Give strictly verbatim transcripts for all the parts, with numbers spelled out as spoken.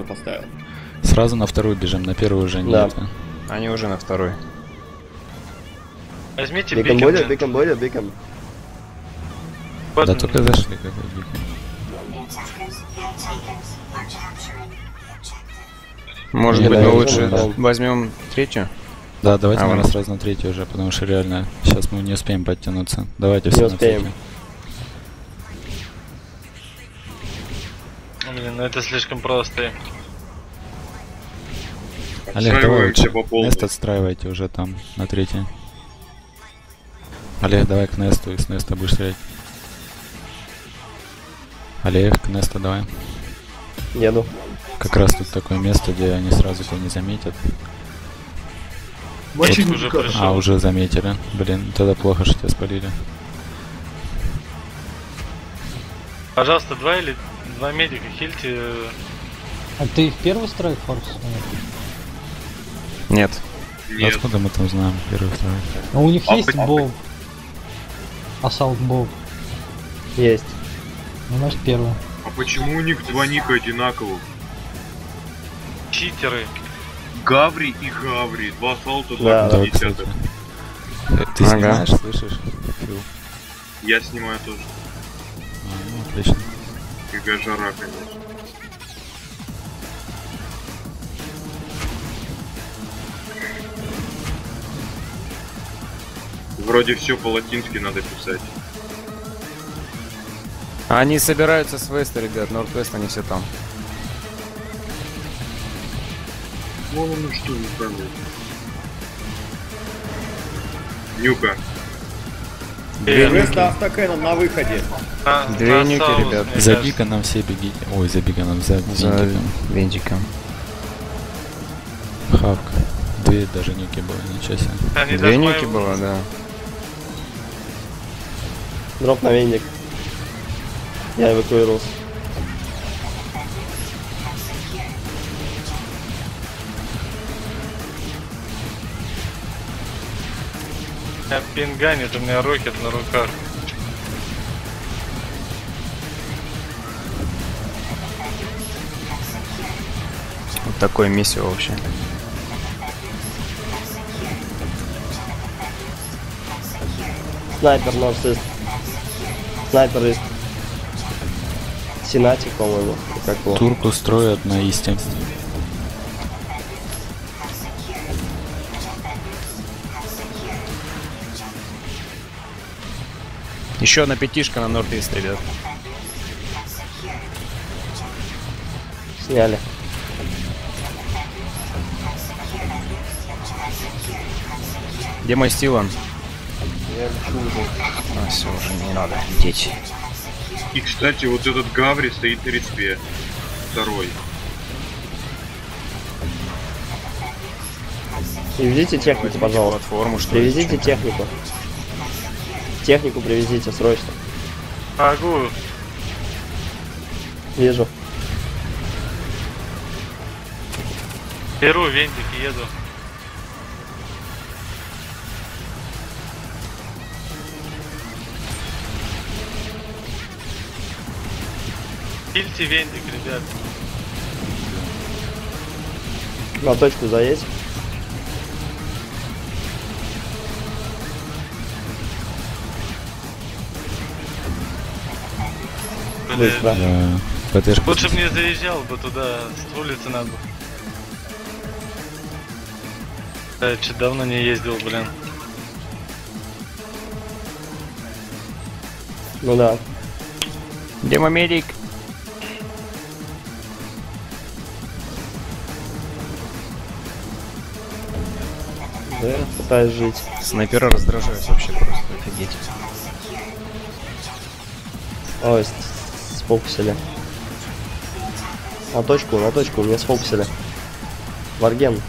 четко поставил. Сразу на вторую бежим, на первую уже Да. нет. Они уже на второй. Возьмите Бикон бикон. будет, бикон будет, бикон. Да только зашли, какой бикон. Может Не, быть, да, мы я лучше думаю, да. возьмем третью? Да, давайте, А, наверное, ладно. сразу на третью уже, потому что реально сейчас мы не успеем подтянуться. Давайте все Не на успеем. третью. Блин, ну это слишком просто. Олег, давай Отстраиваемся лучше по полной. Нест отстраивайте уже там, на третьей. Олег, давай к Несту, и с Неста будешь стрелять. Олег, к Несту давай. Еду. Как раз тут такое место, где они сразу тебя не заметят. Мальчик уже пришел. А, уже заметили. Блин, тогда плохо, что тебя спалили. Пожалуйста, два или два медика хильте. А ты их первый страйк форс? Нет. Нет. Откуда мы там знаем первый, второй? Ну у них А есть почему? боб. Ассалт боб. Есть. Ну значит первый. А почему у них два ника одинаковых? Читеры. Гаври и Гаври. Два ассалта, Да, два Да, пятидесятых. кстати. Э, Ты Ага. снимаешь, слышишь? Фил. Я снимаю тоже. А, ну, отлично. Какая жара, конечно. Вроде все по-латински надо писать. Они собираются с Веста, ребят. Норд-Вест, они все там. Ну, ну что, не знаю. Нюка. Две нюки. Веста автокэном на выходе. А, Две на нюки, Саус, ребят. мне За кажется. биконом все бегите. Ой, за биконом, за За винтиком. винтиком. Хавка. Две даже нюки было, ничего себе. Они Две даже нюки моего- было, да. Дроп на венник. Я эвакуировался. Меня пинганит, у меня рокет на руках. Вот такое месиво вообще. Снайпер норсист. Снайпер из Сенатик, по-моему. Как его? Турку строят на исте. Еще одна пятишка на Норд-Ист, ребят. Сняли. Где мой Стиван? А, все, уже не надо лететь. И, кстати, вот этот Гаври стоит на респе. Второй. Привезите технику, Возьмите пожалуйста. платформу, что ли, Привезите чем-то. технику. Технику привезите срочно. Могу. Вижу. Беру вентик и еду. Хильте вентик, ребят. На точку заедь. Блин. Быстро. Да. ПТшку. Лучше бы не заезжал бы туда, с улицы надо. Да, что давно не ездил, блин. Ну да. Где мой медик? Да, пытаюсь жить. Снайпера раздражают вообще просто, офигеть. Ой, с- сфокусили. На точку, на точку, меня сфокусили. Варген.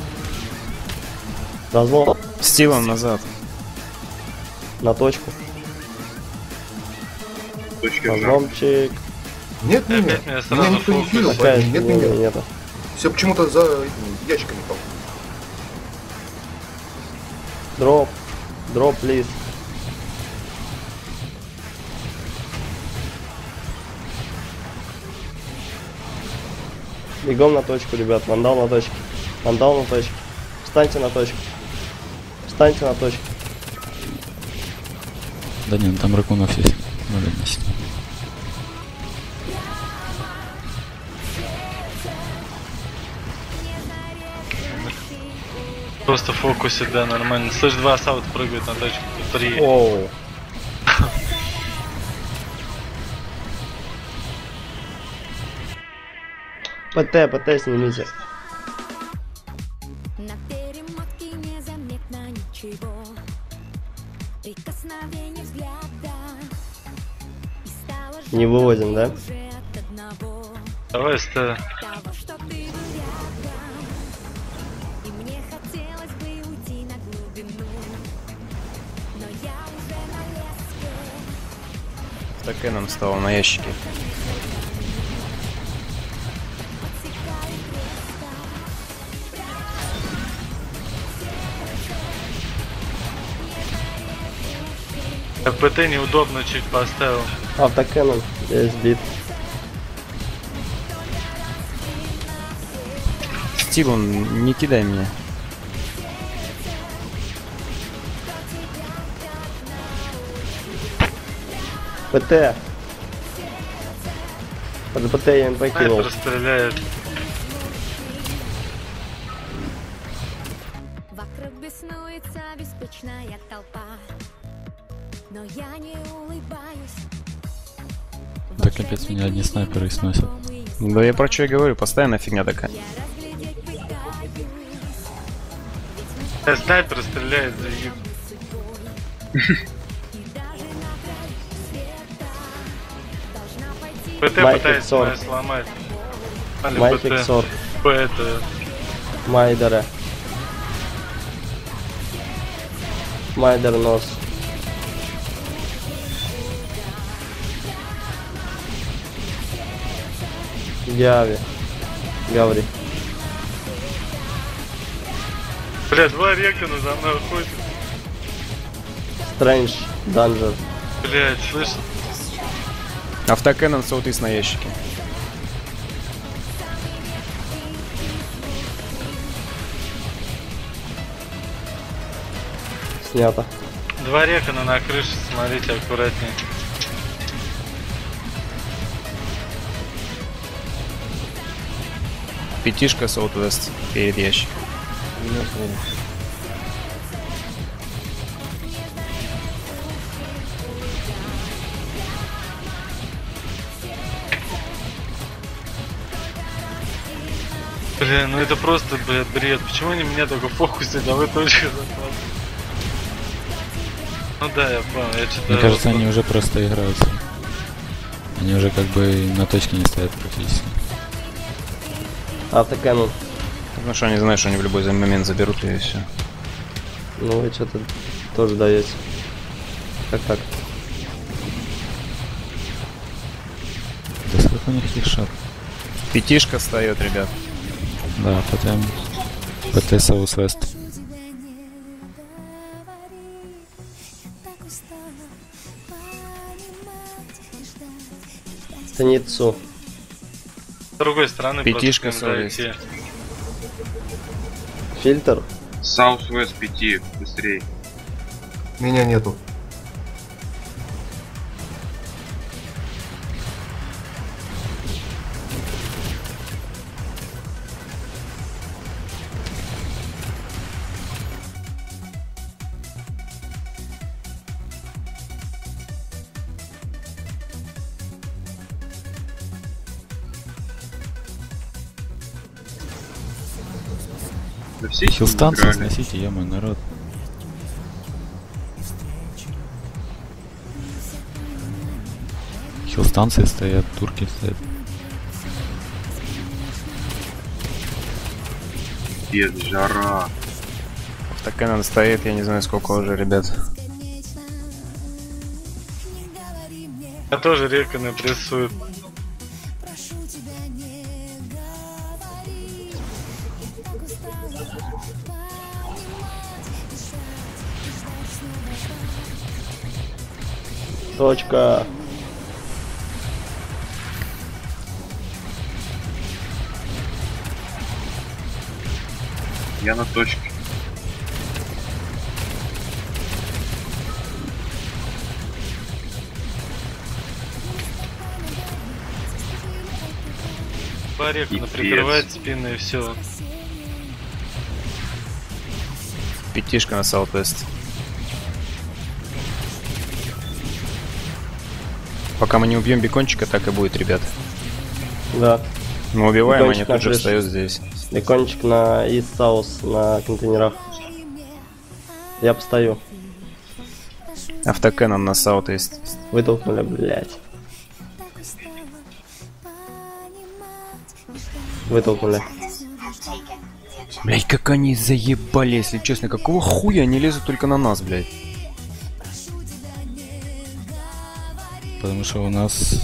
Разлом. Стиван назад. На точку. Точка жар. Разломчик. Нет, нет, нет. Опять меня Меня сразу никто не фокус. филил, Такая поэтому нет, не, нет, не, нет. нету. Все почему-то за этими ящиками там. Дроп. Дроп, плиз. Бегом на точку, ребят. Вандал на точке. Вандал на точке. Встаньте на точку. Встаньте на точку. Да нет, там ракунов есть. Надо нести. Просто в фокусе, да, нормально. Слышь, два ассаут прыгают на точку. Три. Оу. ПТ, ПТ снимите. На перемотке незаметно ничего. Прикосновение взгляда. И стало Не выводим, да? уже от одного Давай, ст. того, что ты был рядом. И мне хотелось бы уйти на глубину. Но я уже на леске. Так Кэнон стал на ящике. Подсекаю креста. ПТ неудобно чуть поставил. Автокэнон. Я сбит. Стивен, не кидай меня. ПТ. Под ПТ я МП кинул. Снайпер стреляет. Вокруг беснуется беспечная толпа. Но я не улыбаюсь. Да капец, меня одни снайперы сносят. Да я про что я говорю, постоянно фигня такая. Я разглядеть пытаюсь. Э, снайпер стреляет, заеб. И даже на краю света должна пойти. ПТ Майк пытается Иксор. меня сломать. Али, Майк ПТ. Иксор. П это. Майдера. Майдер нос. Яви. Гаври. Бля, два рекона за мной ходят. Стрэндж. Данжер. Блять, слышь? Автокэнон саутис на ящике. Снято. Два рекона на крыше, смотрите аккуратнее. Пятишка Southwest перед ящиком. Бля, ну это просто, блядь, бред. Почему они меня только в фокусе, да вы точка запал? Ну да, я понял, я что-то... Мне кажется, они уже просто играются. Они уже как бы на точке не стоят практически. Автокэнон. Потому что они знают, что они в любой момент заберут и все. Ну вы что-то тоже даете. Как так? Да сколько у них хитшот? Пятишка встает, ребят. Да, потом ПТ Southwest. Таницу. С другой стороны, Пятишка просто к ним совесть. дойти. Фильтр. Southwest пять, быстрей. Меня нету. Да все сильно Хилстанции играли. сносите, е мой народ. Хилстанции стоят, турки стоят. Пиздец, жара. Автокэнон стоит, я не знаю сколько уже, ребят. Я тоже реконы прессуют. Точка. Я на точке. Барик Пипец. прикрывает спины и все. Пятишка на Southwest. Пока мы не убьем бекончика, так и будет, ребят. Да. Мы убиваем, Бекончик они на тут же крыше. встают здесь. Бекончик на East South на контейнерах. Я постою. Автокэнон на Southwest. Вытолкнули, блядь. Вытолкнули. Блять, как они заебали, если честно. Какого хуя они лезут только на нас, блядь? Потому что у нас...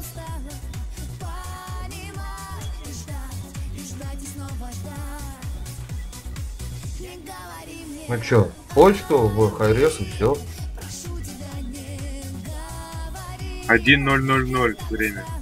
Ну чё, почту в хайрес и все. один ноль ноль ноль время.